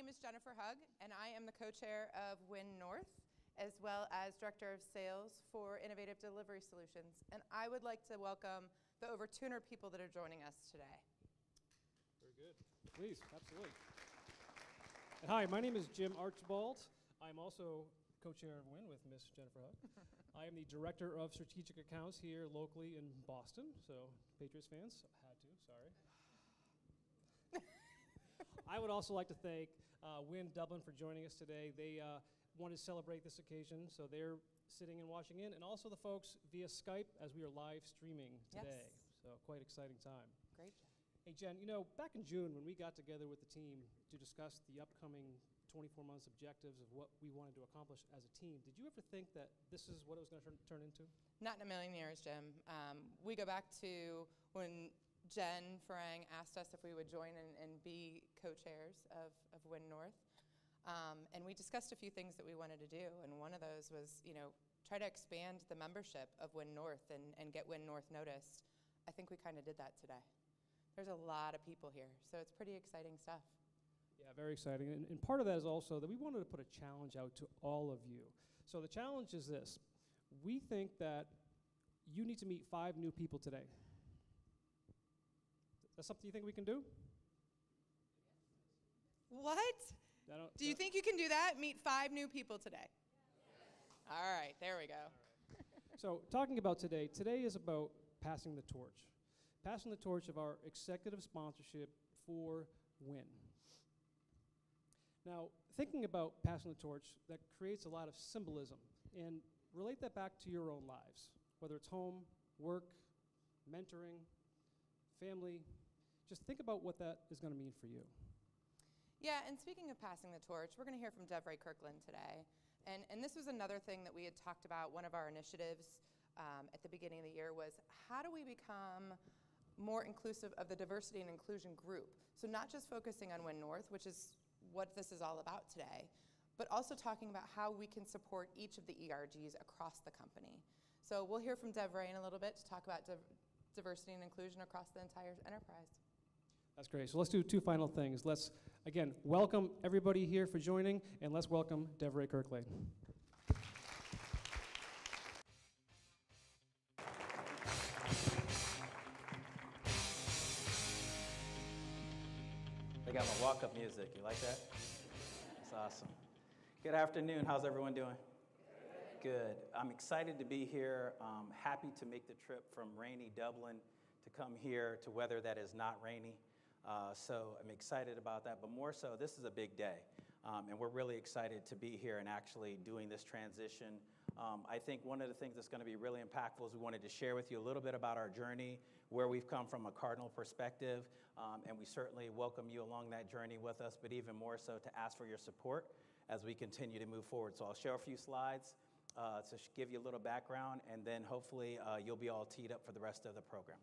is Jennifer Hugg, and I am the co-chair of Win North, as well as Director of Sales for Innovative Delivery Solutions. And I would like to welcome the over 200 people that are joining us today. Very good. Please, absolutely. And hi, my name is Jim Archibald. I'm also co-chair of Win with Miss Jennifer Hugg. I am the Director of Strategic Accounts here locally in Boston, so Patriots fans, had to, sorry. I would also like to thank Win Dublin for joining us today. They wanted to celebrate this occasion, so they're sitting and watching in, and also the folks via Skype as we are live streaming today. Yes. So quite exciting time. Great. Hey Jen, you know, back in June when we got together with the team to discuss the upcoming 24 months objectives of what we wanted to accomplish as a team, did you ever think that this is what it was going to turn into? Not in a million years, Jim. We go back to when Jen Farang asked us if we would join and be co-chairs of Win North. And we discussed a few things that we wanted to do, and one of those was, you know, try to expand the membership of Win North and get Win North noticed. I think we kind of did that today. There's a lot of people here, so it's pretty exciting stuff. Yeah, very exciting. And part of that is also that we wanted to put a challenge out to all of you. So the challenge is this. We think that you need to meet 5 new people today. That's something you think we can do? What? Do you think you can do that? Meet 5 new people today? Yes. All right, there we go. Right. So talking about today is about passing the torch. Passing the torch of our executive sponsorship for Win. Now, thinking about passing the torch, that creates a lot of symbolism. And relate that back to your own lives, whether it's home, work, mentoring, family. Just think about what that is going to mean for you. Yeah, and speaking of passing the torch, we're going to hear from DevRay Kirkland today. And this was another thing that we had talked about. One of our initiatives at the beginning of the year was how do we become more inclusive of the diversity and inclusion group? So not just focusing on Win North, which is what this is all about today, but also talking about how we can support each of the ERGs across the company. So we'll hear from DevRay in a little bit to talk about diversity and inclusion across the entire enterprise. That's great. So let's do 2 final things. Let's, again, welcome everybody here for joining, and let's welcome DevRay Kirkland. They got my walk-up music. You like that? That's awesome. Good afternoon. How's everyone doing? Good. I'm excited to be here. Happy to make the trip from rainy Dublin to come here to weather that is not rainy. So I'm excited about that, but more so, this is a big day, and we're really excited to be here and actually doing this transition. I think one of the things that's going to be really impactful is we wanted to share with you a little bit about our journey, where we've come from a Cardinal perspective, and we certainly welcome you along that journey with us, but even more so to ask for your support as we continue to move forward. So I'll share a few slides to give you a little background, and then hopefully you'll be all teed up for the rest of the program.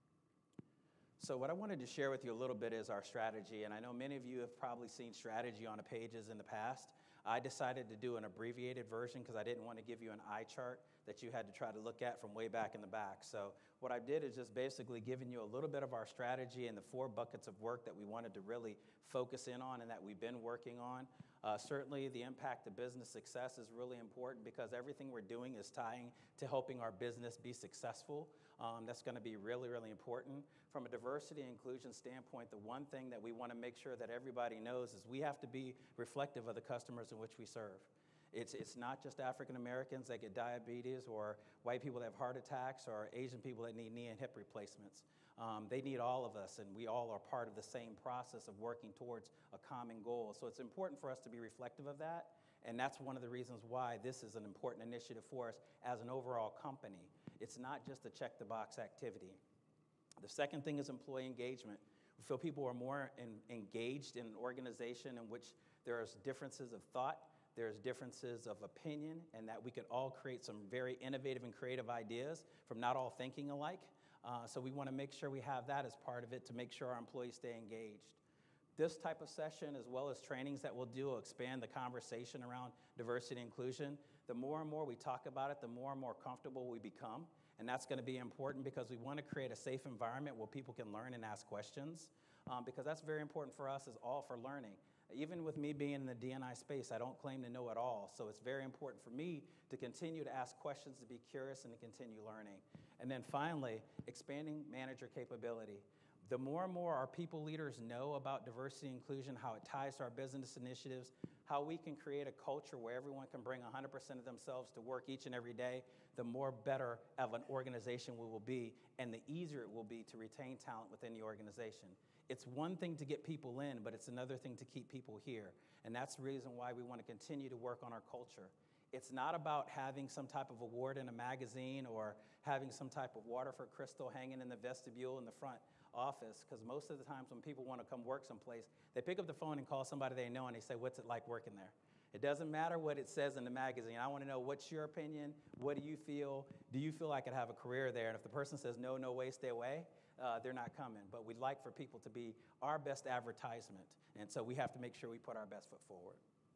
So what I wanted to share with you a little bit is our strategy, and I know many of you have probably seen strategy on the pages in the past. I decided to do an abbreviated version because I didn't want to give you an eye chart that you had to try to look at from way back in the back. So what I did is just basically giving you a little bit of our strategy and the 4 buckets of work that we wanted to really focus in on and that we've been working on. Certainly the impact of business success is really important because everything we're doing is tying to helping our business be successful. That's going to be really, really important. From a diversity and inclusion standpoint, the one thing that we want to make sure that everybody knows is we have to be reflective of the customers in which we serve. It's not just African Americans that get diabetes or white people that have heart attacks or Asian people that need knee and hip replacements. They need all of us, and we all are part of the same process of working towards a common goal. So it's important for us to be reflective of that, and that's one of the reasons why this is an important initiative for us as an overall company. It's not just a check-the-box activity. The second thing is employee engagement. We feel people are more engaged in an organization in which there's differences of thought, there's differences of opinion, and that we could all create some very innovative and creative ideas from not all thinking alike. So we want to make sure we have that as part of it to make sure our employees stay engaged. This type of session, as well as trainings that we'll do, will expand the conversation around diversity and inclusion. The more and more we talk about it, the more and more comfortable we become. And that's going to be important because we want to create a safe environment where people can learn and ask questions, because that's very important for us, is all for learning. Even with me being in the D&I space, I don't claim to know it all. So it's very important for me to continue to ask questions, to be curious, and to continue learning. And then finally, expanding manager capability. The more and more our people leaders know about diversity and inclusion, how it ties to our business initiatives, how we can create a culture where everyone can bring 100% of themselves to work each and every day, the more better of an organization we will be, and the easier it will be to retain talent within the organization. It's one thing to get people in, but it's another thing to keep people here. And that's the reason why we want to continue to work on our culture. It's not about having some type of award in a magazine or having some type of Waterford crystal hanging in the vestibule in the front office, because most of the times when people want to come work someplace, they pick up the phone and call somebody they know and they say, what's it like working there? It doesn't matter what it says in the magazine. I want to know, what's your opinion? What do you feel? Do you feel I could have a career there? And if the person says, no, no way, stay away, they're not coming. But we'd like for people to be our best advertisement. And so we have to make sure we put our best foot forward.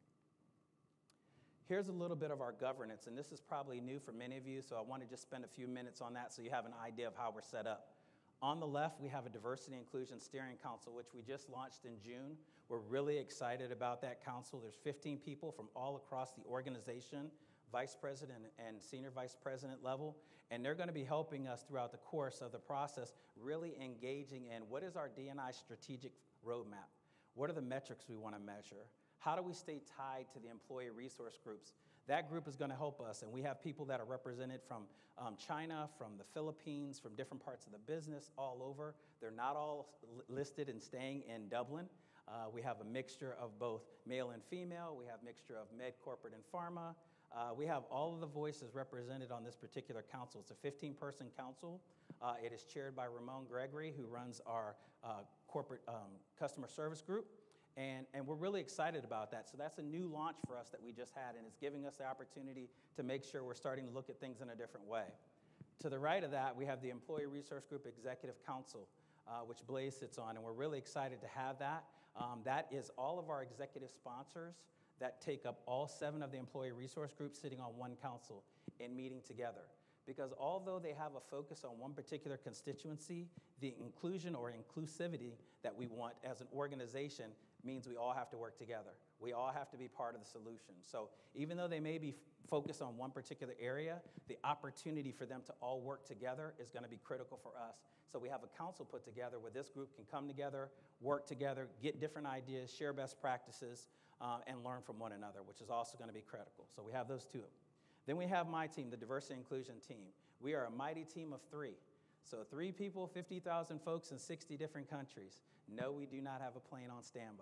Here's a little bit of our governance, and this is probably new for many of you, so I want to just spend a few minutes on that so you have an idea of how we're set up. On the left, we have a Diversity Inclusion Steering Council, which we just launched in June. We're really excited about that council. There's 15 people from all across the organization, vice president and senior vice president level, and they're going to be helping us throughout the course of the process, really engaging in what is our D&I strategic roadmap? What are the metrics we want to measure? How do we stay tied to the employee resource groups? That group is going to help us, and we have people that are represented from China, from the Philippines, from different parts of the business all over. They're not all listed and staying in Dublin. We have a mixture of both male and female. We have a mixture of med, corporate, and pharma. We have all of the voices represented on this particular council. It's a 15-person council. It is chaired by Ramon Gregory, who runs our corporate customer service group. And we're really excited about that. So that's a new launch for us that we just had, and it's giving us the opportunity to make sure we're starting to look at things in a different way. To the right of that, we have the Employee Resource Group Executive Council, which Blaze sits on, and we're really excited to have that. That is all of our executive sponsors that take up all 7 of the employee resource groups sitting on one council and meeting together. Because although they have a focus on one particular constituency, the inclusion or inclusivity that we want as an organization means we all have to work together. We all have to be part of the solution. So even though they may be focused on one particular area, the opportunity for them to all work together is going to be critical for us. So we have a council put together where this group can come together, work together, get different ideas, share best practices, and learn from one another, which is also going to be critical. So we have those 2. Then we have my team, the Diversity Inclusion team. We are a mighty team of 3. So 3 people, 50,000 folks in 60 different countries. No, we do not have a plane on standby.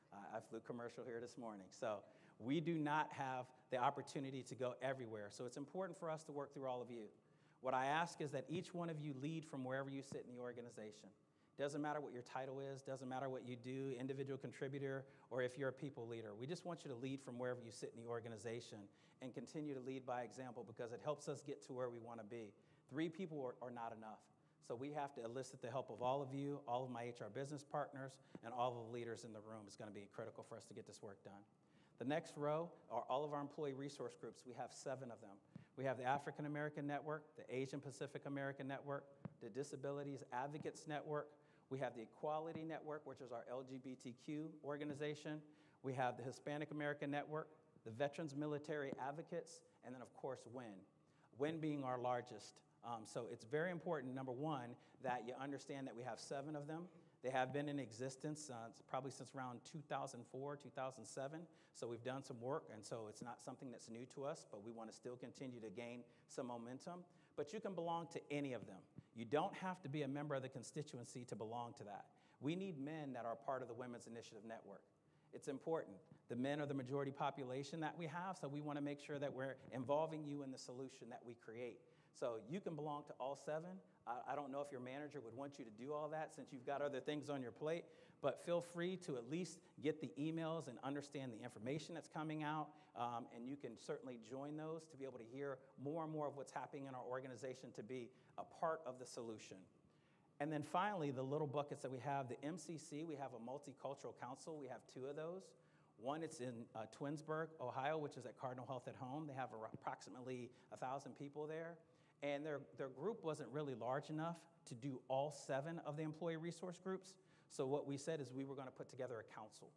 I flew commercial here this morning. So we do not have the opportunity to go everywhere. So it's important for us to work through all of you. What I ask is that each one of you lead from wherever you sit in the organization. Doesn't matter what your title is, doesn't matter what you do, individual contributor, or if you're a people leader. We just want you to lead from wherever you sit in the organization and continue to lead by example, because it helps us get to where we want to be. 3 people are not enough. So we have to elicit the help of all of you, all of my HR business partners, and all of the leaders in the room. It's going to be critical for us to get this work done. The next row are all of our employee resource groups. We have 7 of them. We have the African American Network, the Asian Pacific American Network, the Disabilities Advocates Network. We have the Equality Network, which is our LGBTQ organization. We have the Hispanic American Network, the Veterans Military Advocates, and then, of course, WIN. WIN being our largest. So it's very important, number one, that you understand that we have 7 of them. They have been in existence probably since around 2004, 2007. So we've done some work, and so it's not something that's new to us, but we want to still continue to gain some momentum. But you can belong to any of them. You don't have to be a member of the constituency to belong to that. We need men that are part of the Women's Initiative Network. It's important. The men are the majority population that we have, so we want to make sure that we're involving you in the solution that we create. So you can belong to all 7. I don't know if your manager would want you to do all that since you've got other things on your plate, but feel free to at least get the emails and understand the information that's coming out, and you can certainly join those to be able to hear more and more of what's happening in our organization to be a part of the solution. And then finally, the little buckets that we have, the MCC, we have a multicultural council. We have 2 of those. One, it's in Twinsburg, Ohio, which is at Cardinal Health at Home. They have approximately 1,000 people there. And their group wasn't really large enough to do all 7 of the employee resource groups. So what we said is we were going to put together a council.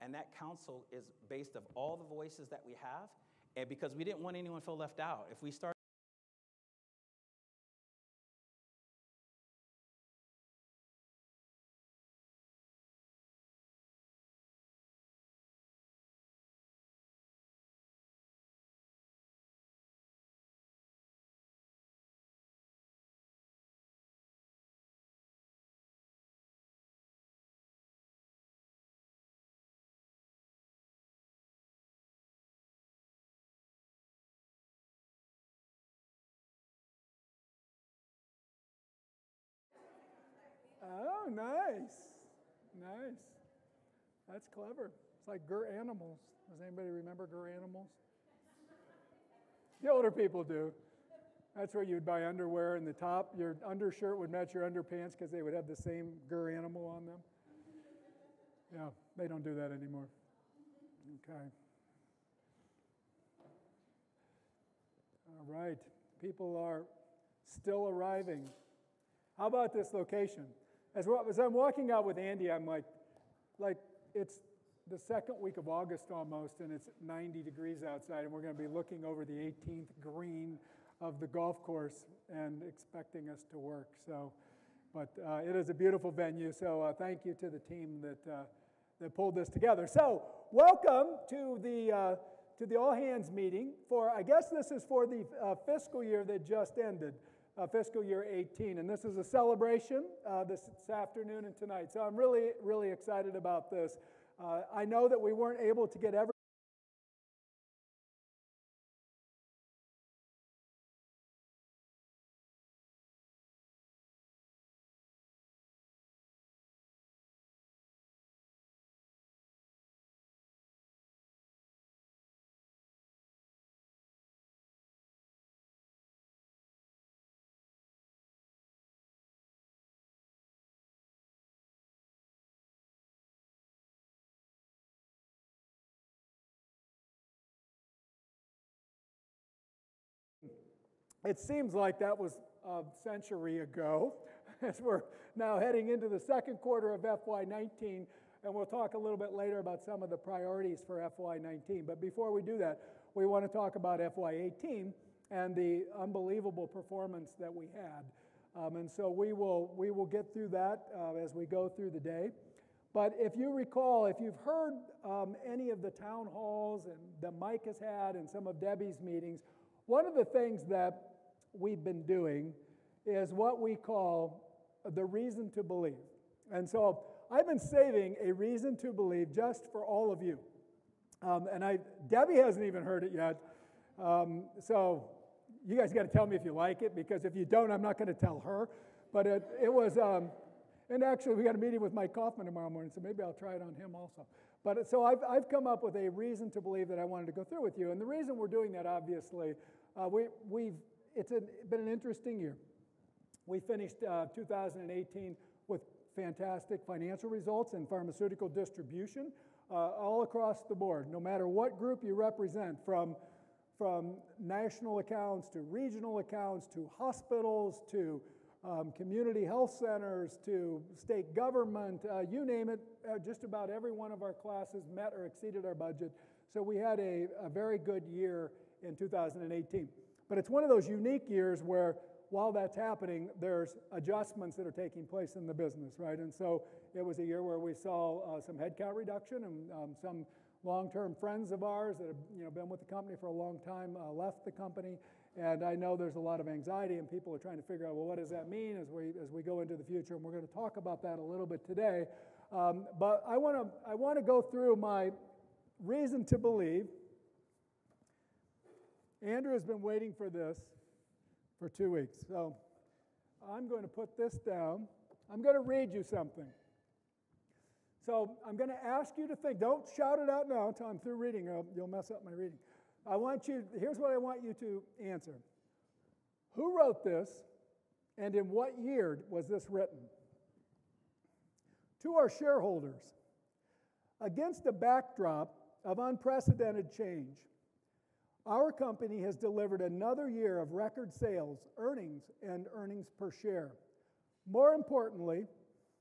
And that council is based of all the voices that we have, and because we didn't want anyone to feel left out. If we start Oh, nice. Nice. That's clever. It's like Animals. Does anybody remember Animals? The older people do. That's where you'd buy underwear, and the top, your undershirt would match your underpants because they would have the same Animal on them. Yeah, they don't do that anymore. Okay. All right. People are still arriving. How about this location? As I'm walking out with Andy, I'm like it's the second week of August almost, and it's 90 degrees outside, and we're going to be looking over the 18th green of the golf course and expecting us to work. So, but it is a beautiful venue. So thank you to the team that pulled this together. So welcome to the all hands meeting for, I guess this is for the fiscal year that just ended. Fiscal year 18, and this is a celebration this afternoon and tonight. So I'm really, really excited about this. I know that we weren't able to get every It seems like that was a century ago, as we're now heading into the second quarter of FY19, and we'll talk a little bit later about some of the priorities for FY19. But before we do that, we want to talk about FY18 and the unbelievable performance that we had. And so we will get through that as we go through the day. But if you recall, if you've heard any of the town halls and that Mike has had and some of Debbie's meetings, one of the things that we've been doing is what we call the reason to believe. And so I've been saving a reason to believe just for all of you. Debbie hasn't even heard it yet. So you guys got to tell me if you like it, because if you don't, I'm not going to tell her. But it was, and actually we got a meeting with Mike Kaufman tomorrow morning, so maybe I'll try it on him also. But so I've come up with a reason to believe that I wanted to go through with you. And the reason we're doing that, obviously, it's been an interesting year. We finished 2018 with fantastic financial results in pharmaceutical distribution all across the board. No matter what group you represent, from national accounts to regional accounts to hospitals to community health centers to state government, you name it, just about every one of our classes met or exceeded our budget. So we had a very good year in 2018. But it's one of those unique years where, while that's happening, there's adjustments that are taking place in the business, right? And so it was a year where we saw some headcount reduction, and some long-term friends of ours that have been with the company for a long time left the company. And I know there's a lot of anxiety, and people are trying to figure out, well, what does that mean as we go into the future? And we're going to talk about that a little bit today. But I want to go through my reason to believe. Andrew has been waiting for this for 2 weeks. So I'm going to put this down. I'm going to read you something. So I'm going to ask you to think. Don't shout it out now until I'm through reading, or you'll mess up my reading. Here's what I want you to answer. Who wrote this, and in what year was this written? To our shareholders, against a backdrop of unprecedented change, our company has delivered another year of record sales, earnings, and earnings per share. More importantly,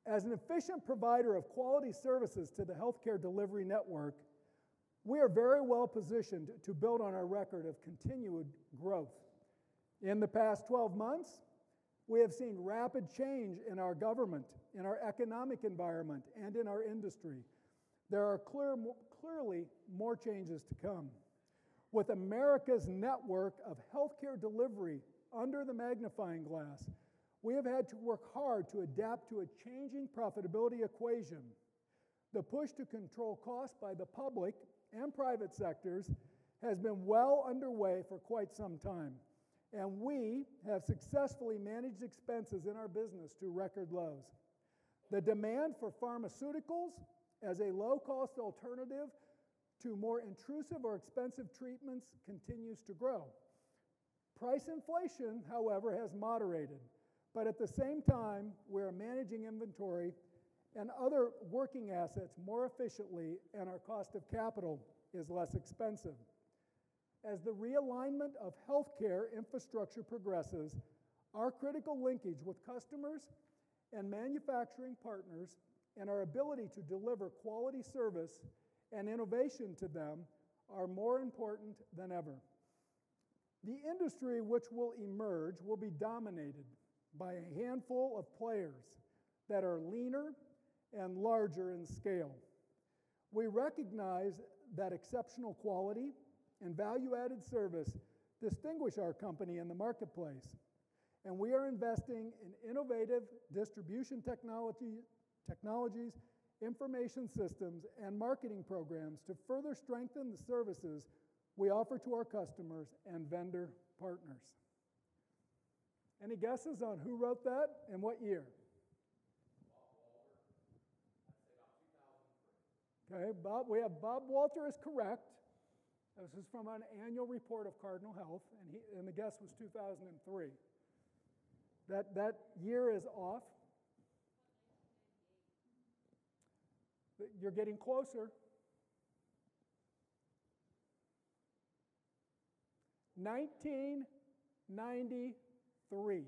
As an efficient provider of quality services to the healthcare delivery network, we are very well positioned to build on our record of continued growth. In the past 12 months, we have seen rapid change in our government, in our economic environment, and in our industry. There are clearly more changes to come. With America's network of healthcare delivery under the magnifying glass, we have had to work hard to adapt to a changing profitability equation. The push to control costs by the public and private sectors has been well underway for quite some time, and we have successfully managed expenses in our business to record lows. The demand for pharmaceuticals as a low-cost alternative to more intrusive or expensive treatments continues to grow. Price inflation, however, has moderated, but at the same time, we are managing inventory and other working assets more efficiently, and our cost of capital is less expensive. As the realignment of healthcare infrastructure progresses, our critical linkage with customers and manufacturing partners and our ability to deliver quality service and innovation to them are more important than ever. The industry which will emerge will be dominated by a handful of players that are leaner and larger in scale. We recognize that exceptional quality and value-added service distinguish our company in the marketplace, and we are investing in innovative distribution technologies, information systems, and marketing programs to further strengthen the services we offer to our customers and vendor partners. Any guesses on who wrote that and what year? Okay, we have Bob Walter is correct. This is from an annual report of Cardinal Health, and the guess was 2003. That year is off. You're getting closer. 1993.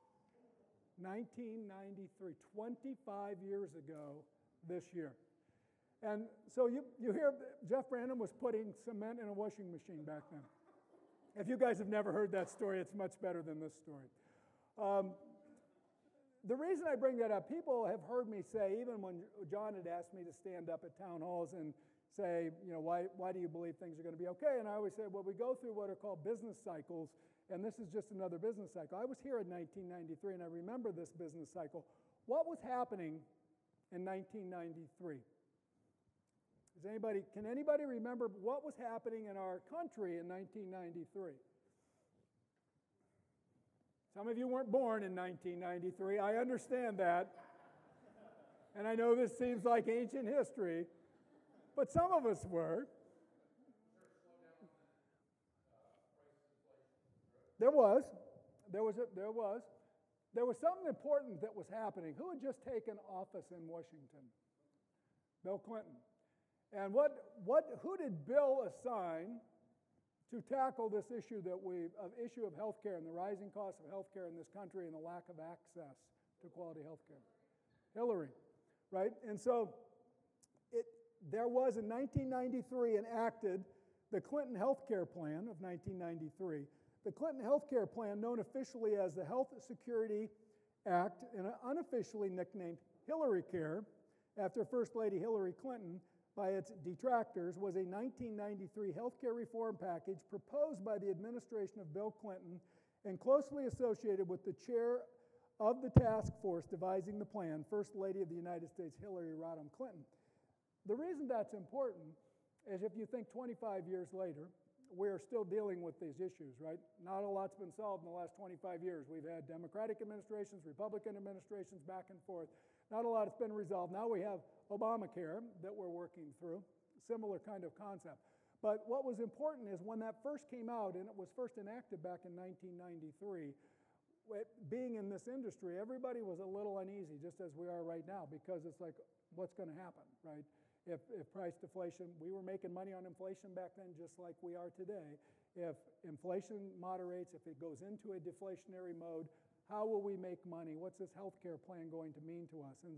1993, 25 years ago this year. And so you hear Jeff Brandon was putting cement in a washing machine back then. If you guys have never heard that story, it's much better than this story. The reason I bring that up, people have heard me say, even when John had asked me to stand up at town halls and say, why do you believe things are going to be okay? And I always say, well, we go through what are called business cycles, and this is just another business cycle. I was here in 1993, and I remember this business cycle. What was happening in 1993? Can anybody remember what was happening in our country in 1993? Some of you weren't born in 1993. I understand that. And I know this seems like ancient history, but some of us were. There was something important that was happening. Who had just taken office in Washington? Bill Clinton. And who did Bill assign to tackle this issue of healthcare and the rising cost of healthcare in this country and the lack of access to quality healthcare? Hillary, right? And so there was in 1993 enacted the Clinton Healthcare Plan of 1993. The Clinton Healthcare Plan, known officially as the Health Security Act and unofficially nicknamed Hillary Care after First Lady Hillary Clinton by its detractors, was a 1993 healthcare reform package proposed by the administration of Bill Clinton and closely associated with the chair of the task force devising the plan, First Lady of the United States Hillary Rodham Clinton. The reason that's important is if you think 25 years later, we're still dealing with these issues, right? Not a lot's been solved in the last 25 years. We've had Democratic administrations, Republican administrations, back and forth. Not a lot has been resolved. Now we have Obamacare that we're working through, similar kind of concept. But what was important is when that first came out, and it was first enacted back in 1993, being in this industry, everybody was a little uneasy, just as we are right now, because it's like, what's going to happen, right? If price deflation, we were making money on inflation back then just like we are today. If inflation moderates, if it goes into a deflationary mode, how will we make money? What's this healthcare plan going to mean to us?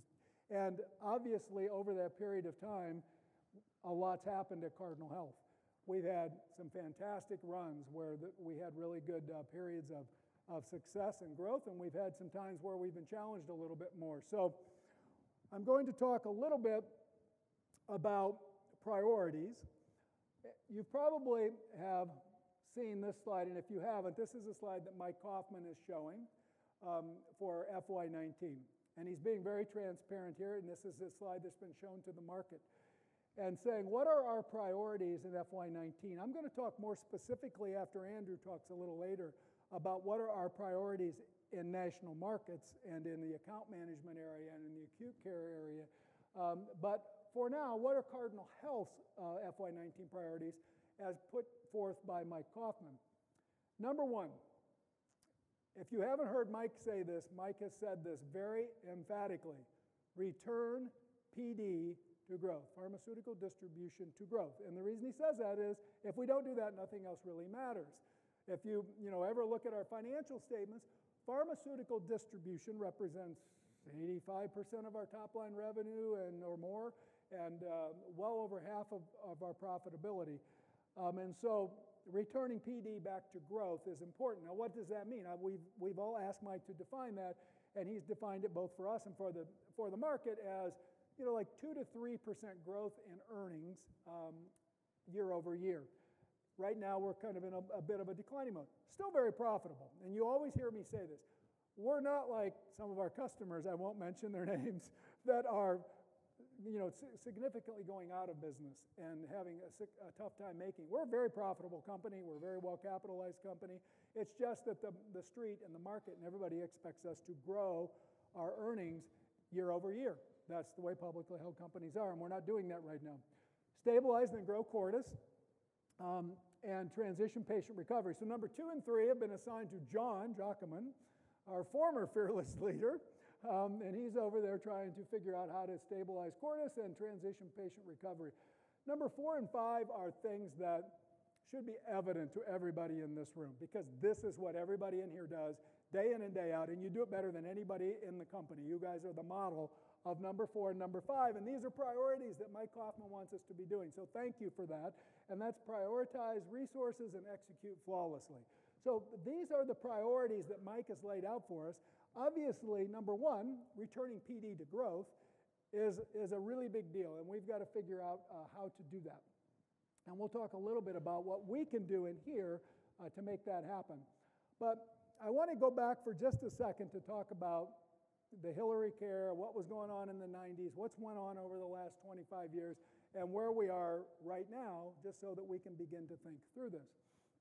And obviously, over that period of time, a lot's happened at Cardinal Health. We've had some fantastic runs where we had really good periods of success and growth, and we've had some times where we've been challenged a little bit more. So I'm going to talk a little bit about priorities. You probably have seen this slide, and if you haven't, this is a slide that Mike Kaufman is showing for FY19. And he's being very transparent here, and this is a slide that's been shown to the market. And saying, what are our priorities in FY19? I'm going to talk more specifically after Andrew talks a little later about what are our priorities in national markets and in the account management area and in the acute care area. But for now, what are Cardinal Health's FY19 priorities as put forth by Mike Kaufman? Number one, if you haven't heard Mike say this, Mike has said this very emphatically: return PD to growth, pharmaceutical distribution to growth. And the reason he says that is if we don't do that, nothing else really matters. If you ever look at our financial statements, pharmaceutical distribution represents 85% of our top line revenue or more, and well over half of our profitability. And so returning PD back to growth is important. Now, what does that mean? We've all asked Mike to define that, and he's defined it both for us and for the market as like 2 to 3% growth in earnings year over year. Right now, we're kind of in a bit of a declining mode. Still very profitable. And you always hear me say this. We're not like some of our customers, I won't mention their names, that are significantly going out of business and having a tough time making. We're a very profitable company. We're a very well-capitalized company. It's just that the street and the market and everybody expects us to grow our earnings year over year. That's the way publicly held companies are, and we're not doing that right now. Stabilize and grow Cordis, and transition patient recovery. So number 2 and 3 have been assigned to John Jockman, our former fearless leader, and he's over there trying to figure out how to stabilize Cordis and transition patient recovery. Number 4 and 5 are things that should be evident to everybody in this room, because this is what everybody in here does day in and day out, and you do it better than anybody in the company. You guys are the model of number 4 and number 5, and these are priorities that Mike Kaufman wants us to be doing. So thank you for that, and that's prioritize resources and execute flawlessly. So these are the priorities that Mike has laid out for us. Obviously, number 1, returning PD to growth is a really big deal, and we've got to figure out how to do that. And we'll talk a little bit about what we can do in here to make that happen. But I want to go back for just a second to talk about the Hillary care, what was going on in the 90s, what's went on over the last 25 years, and where we are right now, just so that we can begin to think through this.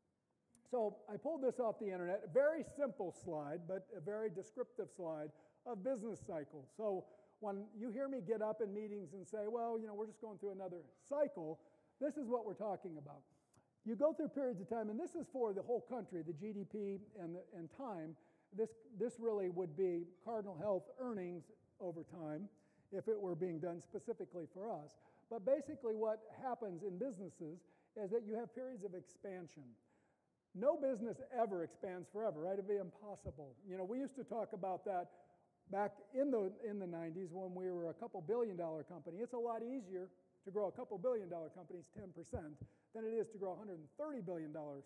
So I pulled this off the internet, a very simple slide, but a very descriptive slide of business cycles. So when you hear me get up in meetings and say, well, we're just going through another cycle, this is what we're talking about. You go through periods of time, and this is for the whole country, the GDP and time. This really would be Cardinal Health earnings over time if it were being done specifically for us. But basically what happens in businesses is that you have periods of expansion. No business ever expands forever, right? It'd be impossible. We used to talk about that back in the 90s when we were a couple billion-dollar company. It's a lot easier to grow a couple billion-dollar companies 10% than it is to grow $130 billion 10%.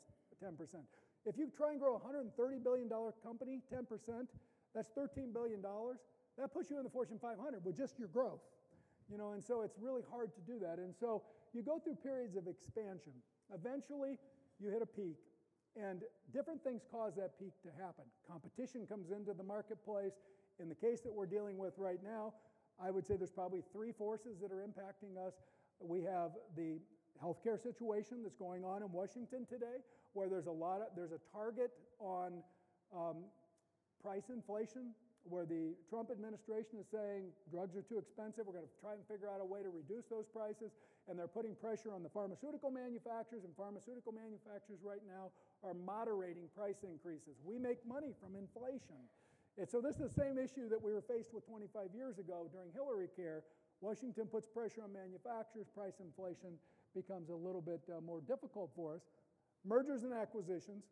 If you try and grow a $130 billion company 10%, that's $13 billion. That puts you in the Fortune 500 with just your growth. And so it's really hard to do that. And so you go through periods of expansion. Eventually, you hit a peak. And different things cause that peak to happen. Competition comes into the marketplace. In the case that we're dealing with right now, I would say there's probably 3 forces that are impacting us. We have the healthcare situation that's going on in Washington today, where there's a target on price inflation, where the Trump administration is saying drugs are too expensive, we're going to try and figure out a way to reduce those prices, and they're putting pressure on the pharmaceutical manufacturers, and pharmaceutical manufacturers right now are moderating price increases. We make money from inflation. And so this is the same issue that we were faced with 25 years ago during Hillary care. Washington puts pressure on manufacturers, price inflation becomes a little bit more difficult for us. Mergers and acquisitions.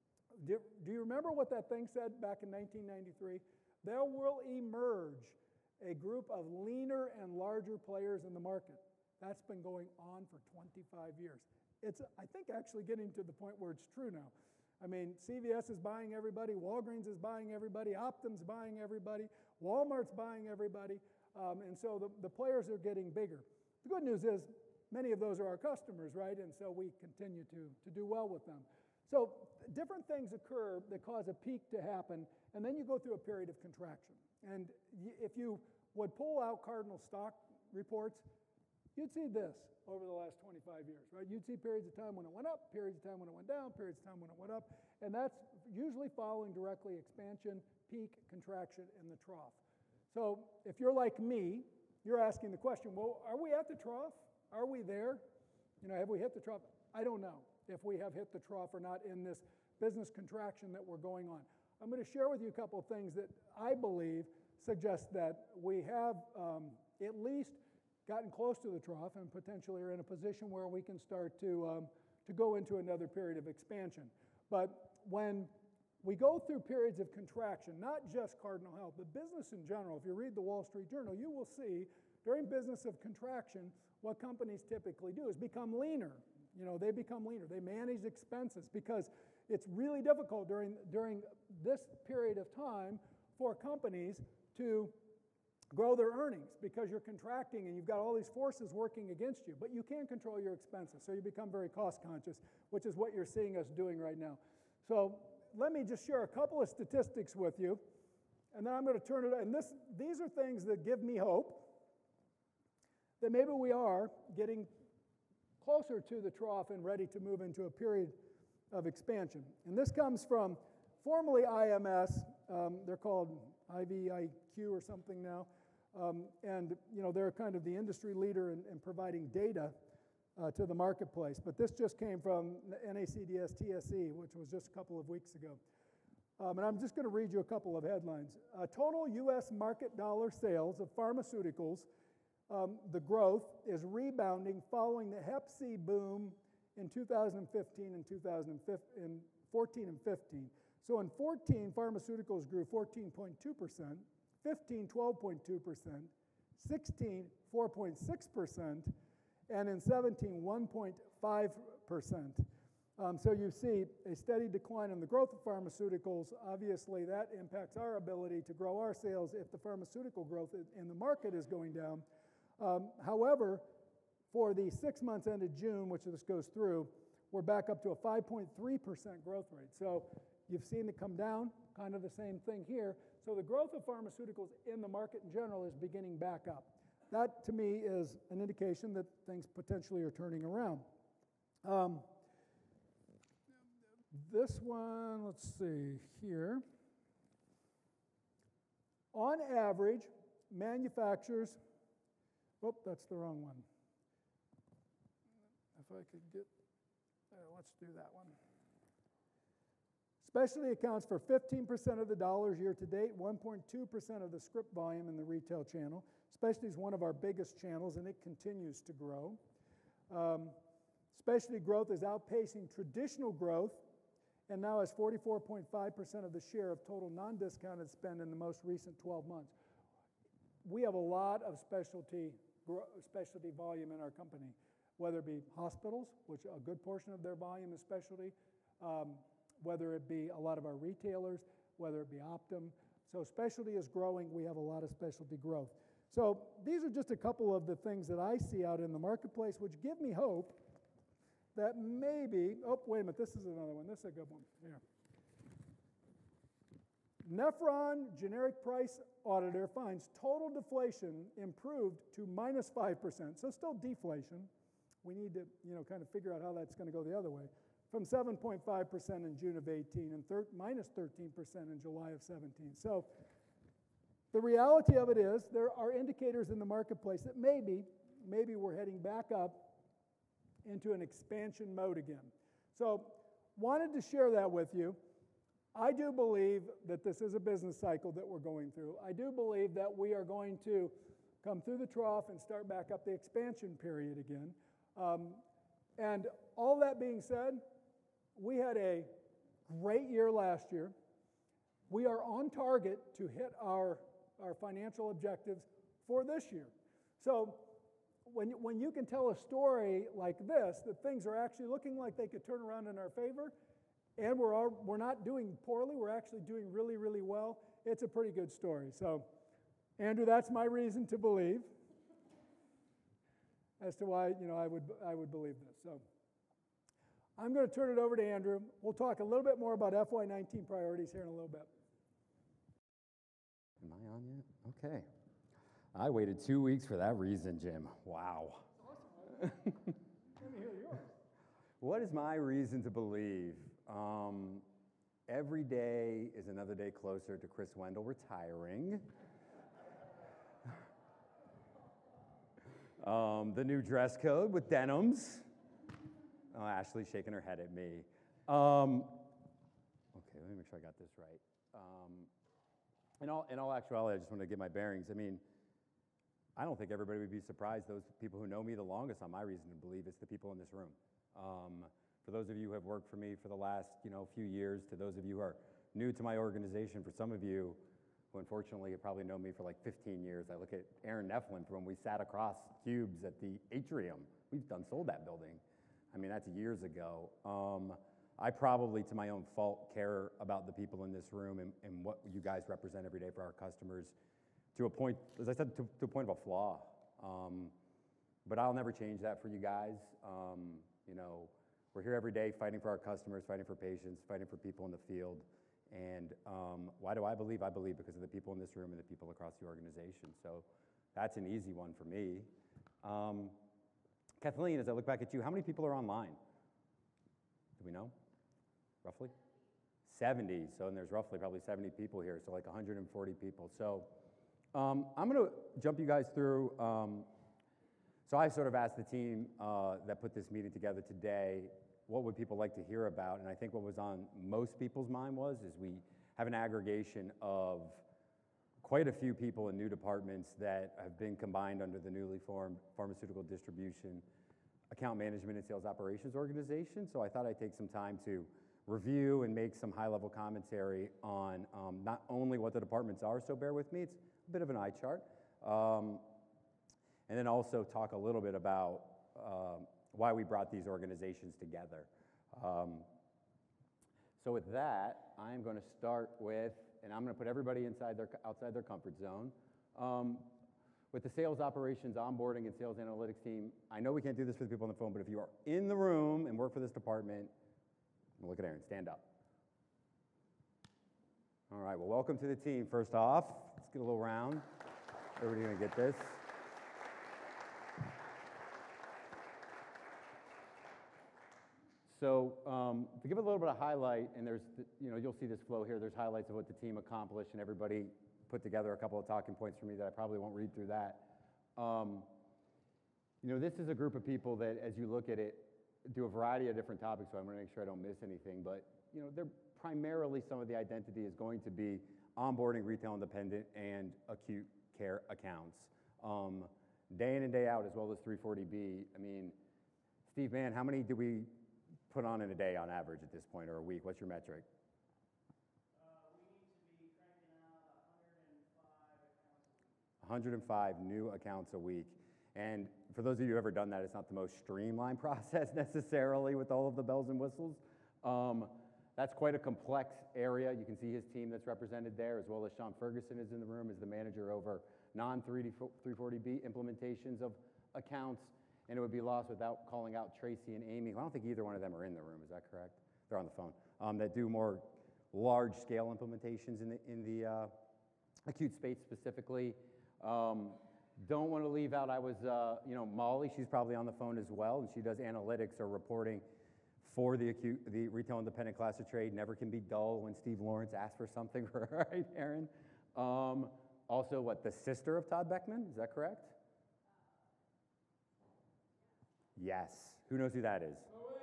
Do you remember what that thing said back in 1993? There will emerge a group of leaner and larger players in the market. That's been going on for 25 years. It's, I think, actually getting to the point where it's true now. I mean, CVS is buying everybody, Walgreens is buying everybody, Optum's buying everybody, Walmart's buying everybody, and so the players are getting bigger. The good news is many of those are our customers, right? And so we continue to do well with them. So different things occur that cause a peak to happen, and then you go through a period of contraction. And if you would pull out Cardinal stock reports, you'd see this over the last 25 years, right? You'd see periods of time when it went up, periods of time when it went down, periods of time when it went up, and that's usually following directly expansion, peak, contraction, and the trough. So if you're like me, you're asking the question, well, are we at the trough? Are we there? You know, have we hit the trough? I don't know if we have hit the trough or not in this business contraction that we're going on. I'm going to share with you a couple of things that I believe suggest that we have at least gotten close to the trough and potentially are in a position where we can start to go into another period of expansion. But when we go through periods of contraction, not just Cardinal Health, but business in general, if you read the Wall Street Journal, you will see during business of contraction, what companies typically do is become leaner. You know, they become leaner. They manage expenses because it's really difficult during this period of time for companies to grow their earnings because you're contracting and you've got all these forces working against you, but you can control your expenses, so you become very cost conscious, which is what you're seeing us doing right now. So let me just share a couple of statistics with you, and then I'm going to turn it, and these are things that give me hope that maybe we are getting closer to the trough and ready to move into a period of expansion. And this comes from formerly IMS, they're called IVIQ or something now, and you know they're kind of the industry leader in providing data to the marketplace. But this just came from NACDS TSE, which was just a couple of weeks ago. And I'm just going to read you a couple of headlines. Total U.S. market dollar sales of pharmaceuticals, the growth is rebounding following the Hep C boom in 2015 and 2014 and 15. So in 14, pharmaceuticals grew 14.2%, 15, 12.2%, 16, 4.6%, and in 17, 1.5%. So you see a steady decline in the growth of pharmaceuticals. Obviously, that impacts our ability to grow our sales if the pharmaceutical growth in the market is going down. However, for the 6 months ended June, which this goes through, we're back up to a 5.3% growth rate. So you've seen it come down, kind of the same thing here. So the growth of pharmaceuticals in the market in general is beginning back up. That, to me, is an indication that things potentially are turning around. This one, let's see here. On average, manufacturers, that's the wrong one. If I could get, let's do that one. Specialty accounts for 15% of the dollars year to date, 1.2% of the script volume in the retail channel. Specialty is one of our biggest channels, and it continues to grow. Specialty growth is outpacing traditional growth and now has 44.5% of the share of total non-discounted spend in the most recent 12 months. We have a lot of specialty volume in our company, whether it be hospitals, which a good portion of their volume is specialty, whether it be a lot of our retailers, whether it be Optum. So specialty is growing. We have a lot of specialty growth. So these are just a couple of the things that I see out in the marketplace, which give me hope that maybe, wait a minute, this is another one. This is a good one. Here. Nephron generic price auditor finds total deflation improved to minus 5%. So still deflation. We need to, kind of figure out how that's going to go the other way. From 7.5% in June of 18 and minus 13% in July of 17. So the reality of it is there are indicators in the marketplace that maybe we're heading back up into an expansion mode again. So wanted to share that with you. I do believe that this is a business cycle that we're going through. I do believe that we are going to come through the trough and start back up the expansion period again. And all that being said, we had a great year last year. We are on target to hit our our financial objectives for this year. So when you can tell a story like this, that things are actually looking like they could turn around in our favor, and we're not doing poorly, we're actually doing really, really well, it's a pretty good story. So, Andrew, that's my reason to believe as to why I would believe this. So I'm going to turn it over to Andrew. We'll talk a little bit more about FY19 priorities here in a little bit. Am I on yet? Okay. I waited 2 weeks for that reason, Jim. Wow. Awesome. Let me hear yours. What is my reason to believe? Every day is another day closer to Chris Wendell retiring. The new dress code with denims. Oh, Ashley's shaking her head at me. Okay, let me make sure I got this right. In all actuality, I just want to get my bearings. I mean, I don't think everybody would be surprised. Those people who know me the longest on my reason to believe it's the people in this room. For those of you who have worked for me for the last few years, to those of you who are new to my organization, for some of you who unfortunately have probably known me for like 15 years, I look at Aaron Neflin from when we sat across cubes at the atrium. We've done sold that building. I mean, that's years ago. I probably, to my own fault, care about the people in this room and what you guys represent every day for our customers to a point, as I said, to a point of a flaw. But I'll never change that for you guys. We're here every day fighting for our customers, fighting for patients, fighting for people in the field. And why do I believe? I believe because of the people in this room and the people across the organization. So that's an easy one for me. Kathleen, as I look back at you, how many people are online? Do we know? Roughly? 70. So and there's roughly probably 70 people here, so like 140 people. So I'm going to jump you guys through. So I sort of asked the team that put this meeting together today, what would people like to hear about? And I think what was on most people's mind is we have an aggregation of quite a few people in new departments that have been combined under the newly formed Pharmaceutical Distribution, Account Management, and Sales Operations Organization. So I thought I'd take some time to review and make some high-level commentary on not only what the departments are, so bear with me, it's a bit of an eye chart, and then also talk a little bit about why we brought these organizations together. So with that, I'm going to start with, and I'm going to put everybody outside their comfort zone. With the sales operations, onboarding, and sales analytics team, I know we can't do this for the people on the phone, but if you are in the room and work for this department, look at Aaron, stand up. All right, well, welcome to the team. First off, let's get a little round. Everybody going to get this? So to give a little bit of highlight, and there's, you'll see this flow here, there's highlights of what the team accomplished, and everybody put together a couple of talking points for me that I probably won't read through that. This is a group of people that, as you look at it, do a variety of different topics, so I'm going to make sure I don't miss anything, but they're primarily, some of the identity is going to be onboarding retail independent and acute care accounts. Day in and day out, as well as 340B. I mean, Steve, man, how many do we put on in a day on average at this point, or a week? What's your metric? We need to be cranking out 105 accounts a week. 105 new accounts a week. And for those of you who have ever done that, it's not the most streamlined process necessarily with all of the bells and whistles. That's quite a complex area. You can see his team that's represented there, as well as Sean Ferguson is in the room as the manager over non-340B implementations of accounts. And it would be lost without calling out Tracy and Amy, who I don't think either one of them are in the room, is that correct? They're on the phone, that do more large-scale implementations in the acute space specifically. Don't want to leave out, Molly, she's probably on the phone as well, and she does analytics or reporting for the retail independent class of trade. Never can be dull when Steve Lawrence asks for something, right, Aaron? Also, the sister of Todd Beckman, is that correct? Yes. Who knows who that is?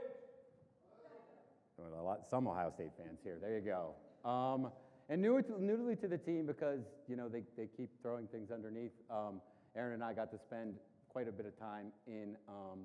Some Ohio State fans here. There you go. And newly to the team, because they keep throwing things underneath. Aaron and I got to spend quite a bit of time in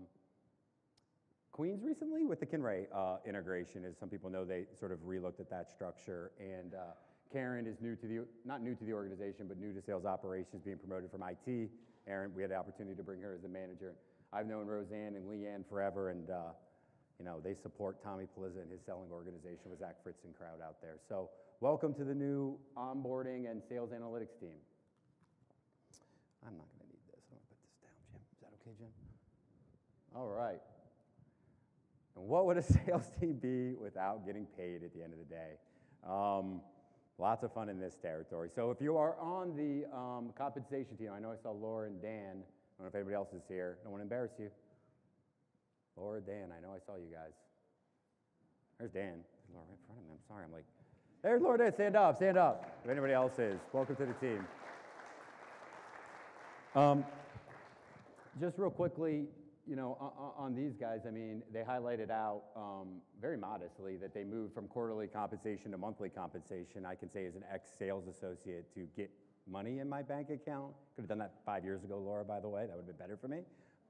Queens recently with the Kinray integration. As some people know, they sort of relooked at that structure and Karen is not new to the organization, but new to sales operations, being promoted from IT. Erin, we had the opportunity to bring her as the manager. I've known Roseanne and Leanne forever, and they support Tommy Palizza and his selling organization with Zach Fritz and crowd out there. So welcome to the new onboarding and sales analytics team. I'm not going to need this. I'm going to put this down, Jim. Is that okay, Jim? All right. And what would a sales team be without getting paid at the end of the day? Lots of fun in this territory. So if you are on the compensation team, I know I saw Laura and Dan. I don't know if anybody else is here. I don't want to embarrass you. Laura, Dan, I know I saw you guys. There's Dan. There's Laura right in front of me. I'm sorry. I'm like, there's Laura, Dan. Stand up, stand up. If anybody else is, welcome to the team. Just real quickly, on these guys, I mean, they highlighted out very modestly that they moved from quarterly compensation to monthly compensation. I can say as an ex-sales associate to get money in my bank account. Could have done that 5 years ago, Laura, by the way. That would have been better for me.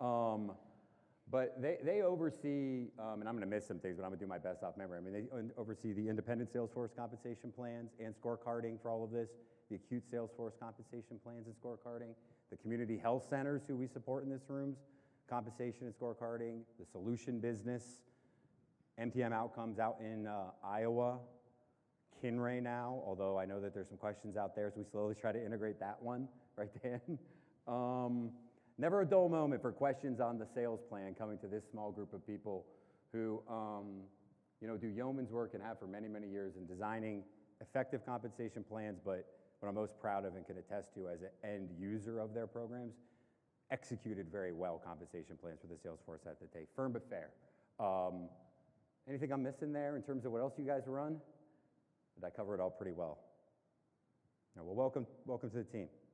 But they oversee, and I'm going to miss some things, but I'm going to do my best off memory. I mean, they oversee the independent sales force compensation plans and scorecarding for all of this, the acute sales force compensation plans and scorecarding, the community health centers who we support in this rooms, compensation and scorecarding, the solution business, MTM Outcomes out in Iowa, Kinray now, although I know that there's some questions out there, so we slowly try to integrate that one, right, Dan? Never a dull moment for questions on the sales plan coming to this small group of people who do yeoman's work and have for many, many years in designing effective compensation plans, but what I'm most proud of and can attest to as an end user of their programs, executed very well compensation plans for the sales force at the day. Firm but fair. Anything I'm missing there in terms of what else you guys run? Did I cover it all pretty well? No, well, welcome to the team.